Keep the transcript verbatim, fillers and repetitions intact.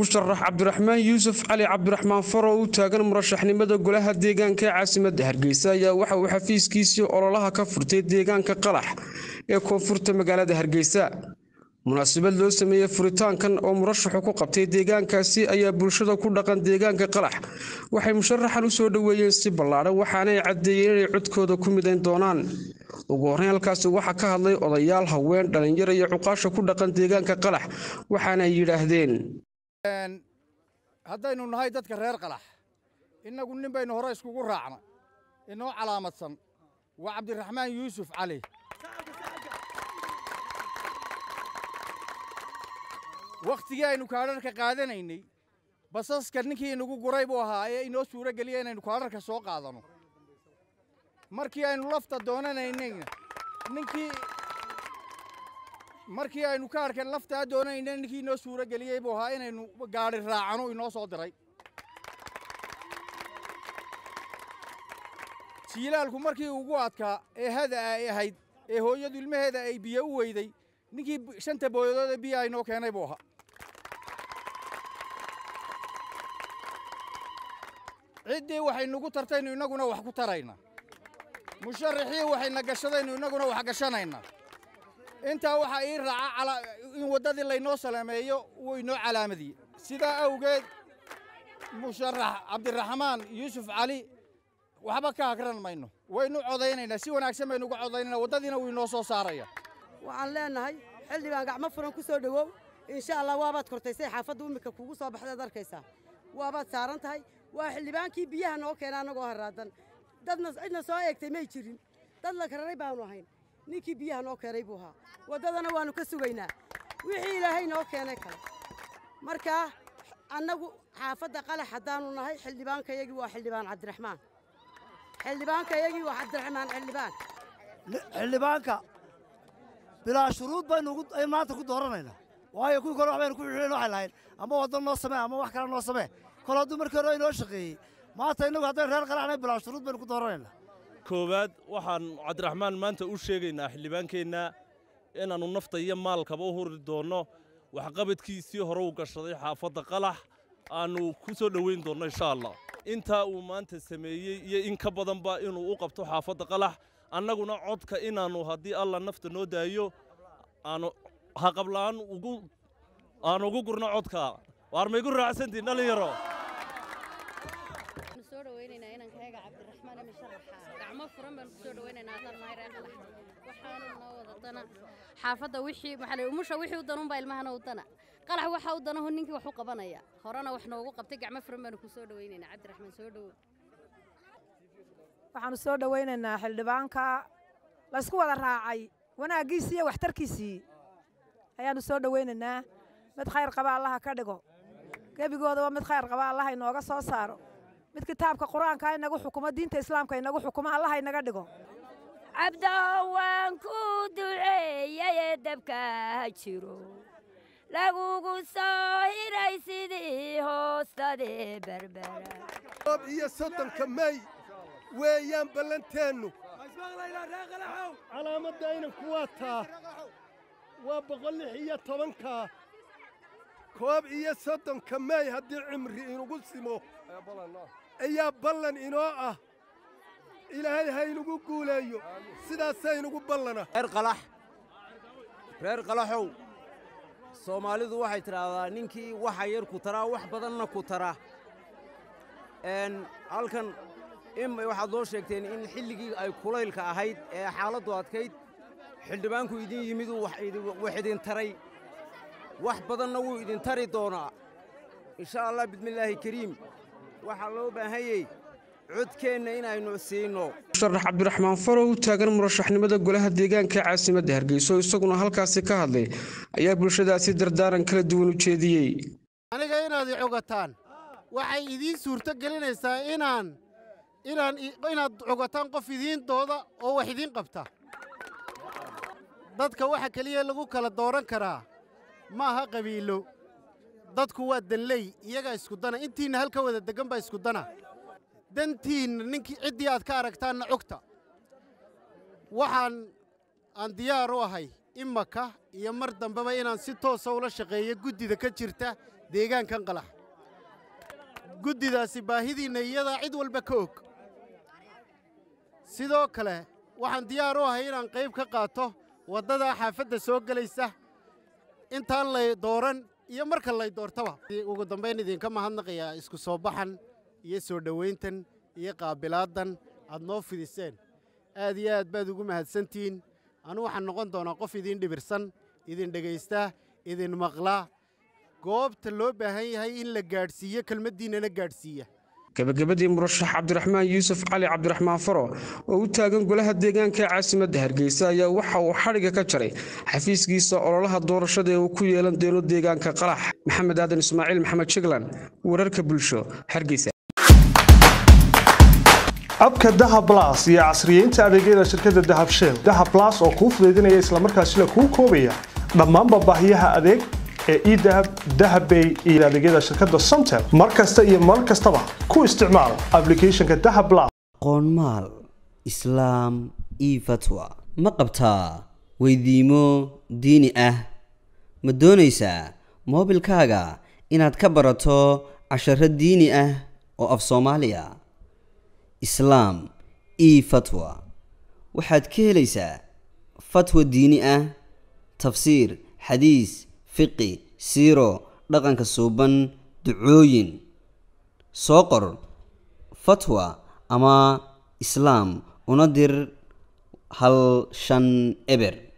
musharax cabdiraxmaan yuusuf cali cabdiraxmaan faro oo taagan murashaxnimada golaha deegaanka ee caasimadda Hargeysa ayaa waxa uu xafiiskiisii ololaha ka furtay deegaanka Qalax ee koonfurta magaalada Hargeysa. munaasabad loo sameeyay furitaankan oo murashaxu ku qabtay deegaankaasi ayaa bulshada ku dhaqan deegaanka Qalax waxay musharaxan u soo dhaweeyeen si ballaaran waxaana ay cadeeyeen inay codkooda ku midayn doonaan. ugu horreyn halkaas waxa ka hadlay odayaal haween dhalinyaro iyo cuqaasha ku dhaqan deegaanka Qalax waxaana ay yiraahdeen haddaynu nahay dadka reer Qalax inagu nin baynu hore iskugu raacna inoo calaamadsan waa Cabdiraxmaan Yuusuf Cali waqtigii aynu kaadharka qaadanaynay basaska ninkii inagu guray buu ahaa ee inoo suura galiyay inaynu kaadharka soo qaadano markii aynu lafta doonanaynay ninkii markii aynu kaadharka lafta doonaynay ninkii inoo suura galiyay buu ahaa inaynu gaari raacano inoo soo diray jiilaalku markii ugu adkaa ee hada ay ahayd ee hooyadu ilmaheeda ay biyo u weyday ninkii shanta booyadood biyo ay noo keenay buu ahaa ciddii waxay nagu tartaynu inaguna wax ku tarayna musharaxii waxayna gashadaynu inaguna wax gashanayna intaa waxa ii raaca in wadadii laynoo salaameeyo uu inoo calaamadiyay sidaa awgeed musharax cabdiraxmaan yuusuf cali waxba ka hakran mayno waynu codaynaynaa si wanaagsan baynu uga codaynaynaa wadadiina wuu inoo soo saaraya waxaan leenahay xildhibaan gacmo furan ku soo dhawow insha Allah waabaad kortaysay xaafadda umika kugu soo baxday arkaysaa waabaad saaran tahay waa xildhibaankii biyaha noo keenay anagoo haraadan dadna cidna soo eegtay may jirin dad la kararay baanu ahayn ninkii biyaha noo keenay buu ahaa wadadana waanu ka sugaynaa wixii ilaahay noo keenay kale marka annagu xaafadda Qalax hadaanu nahay xildhibaankayagii waa xildhibaan Cabdiraxmaan xildhibaankayagii waa Cabdiraxmaan xildhibaan xildhibaanka bilaa shuruud baynu maanta ku dooranayna waayo kuwii kale waxbaynu ku xidheen waxay lahayn ama waddan noo samee ama wax kale noo samee kol hadduu markii hore inoo shaqeeyey maanta innagu haddaynu reer Qalaxnay bilaa shuruud baynu ku dooranayna koowaad waxaan cabdiraxmaan maanta u sheegaynaa xildhibaankeenna inaannu nafta iyo maalkaba u huri doonno waxqabadkiisii hore u gashaday xaafadda Qalax aanu ku soo dhoweyn doonno insha Allah intaa uu maanta sameeyey iyo in ka badanba inuu u qabto xaafadda Qalax annaguna codka inaannu haddii alla nafta noo daayo aanu haqablaan ugu aanu ugu gurno codka waar ma igu raacsantiin dhalinyaro soo dhaweynaynaa inaan kaga Cabdiraxmaan musharaxa gacmo furan baan soo dhaweynaynaa hadalnaa reer Qalax waxaanu noo wadana xaafadda wixii maxay umusha wixii u danunba ilmahana u dana Qalax waxa u danaho ninkii wax u qabanaya horena wax noogu qabtay gacmo furan baan ku soo dhaweynaynaa Cabdiraxmaan soo dhaw waxaanu soo dhaweynaynaa xildhibaanka la isku wada raacay wanaagiisii iyo waxtarkiisii ayaanu soo dhaweynaynaa mid khayr qaba Allah ka dhigo gabigooda waa mid khayr qaba Allah inooga soo saaro mid kitaabka quraanka inagu xukumo diinta islaamka inagu xukumo Allah inaga dhigo abdawaan ku duceeyay dabka jiro lagugu soo hiray sidii hoostade berbera ob iyo soddonka may weeyaan ballanteenu calaamadayna kuwa taa waa boqol iyo tobanka koob iyo soddonka may haddii cimri inugu simo ayaa ballan inoo ah ilaahay ha inugu guuleeyo sidaasay inugu ballana reer Qalax reer Qalaxow Soomaalidu waxay tiraahdaa ninkii waxa yar ku taraa wax badanna ku taraa een halkan in waxaad loo sheegteen in xilligii ay kulaylka ahayd ee xaaladdu adkayd xildhibaanku idin yimid wax idin taray wax badanna wuu idin tari doonaa insha Allah bismillaahi kariim waxa loo baahayay codkeenna inaynu siino musharax cabdiraxmaan faro oo taagan murashaxnimada golaha deegaanka ee caasimadda Hargeysa isaguna halkaasi ka hadlay ayaa bulshadaasi dardaaran kala duwan u jeediyay aniga inaad i cogataan waxay idin suurto gelinaysaa inaan inaan inaad cogataan qof idin dooda oo wax idin qabta dadka waxa kaliya lagu kala dooran karaa ma aha qabiilo dadku waa danley iyaga isku dana intiina halka wada degan ba isku dana dantiin ninkii cidii aad ka aragtaana cogta waxaan aan diyaar u ahay imaka iyo mar dambaba inaan si toos ah ula shaqeeyo guddida ka jirta deegaankan qalax guddidaasi baahidiinna iyadaa cid walba ka og sidoo kale waxaan diyaar u ahay inaan qayb ka qaato waddadaa xaafadda soo gelaysa intaan lay dooran iyo marka lay doortaba ugu dambayn idinka mahadnaqayaa isku soo baxan iyo soo dhowayntan iyo qaabilaadan aad noo fidiseen aad iyo aad baad ugu mahadsantihiin anu waxaan noqon doonaa qof idin dhibirsan idin dhegaysta idin maqla goobta loo baahan yahay in la gaadhsiiyo kelmaddiinnana gaadhsiiya gabagabadii murashax cabdiraxmaan yuusuf cali cabdiraxmaan faro oo u taagan golaha deegaanka ee caasimadda hargeysa ayaa waxa uu xadhiga ka jaray xafiiskiisa ololaha doorashada ee uu ku yeelan doono deegaanka qalax maxamed aadan ismaaciil maxamed jiglan wararka bulsho hargeysa abka dahab plus iyo casriyeynta adeegyada shirkadda dahab shell dahab plus oo kuu fududeynaya islamarkaasina kuu koobaya dhammaan baahiyaha adeeg ee idahab dahabbay iyo adeegyada shirkadda somtel mar kasta iyo mar kastaba ku isticmaal applicationka dahab plus qoonmaal islaam io fatwa ma qabtaa weydiimo diini ah ma doonaysaa moobilkaaga inaad ka barato casharo diini ah oo af soomaaliya islaam io fatwa waxaad ka helaysaa fatwa diini ah tafsiir xadiis fiqi siiro dhaqanka suuban ducooyin soo qor fatwa ama islaam una dir hal shan eber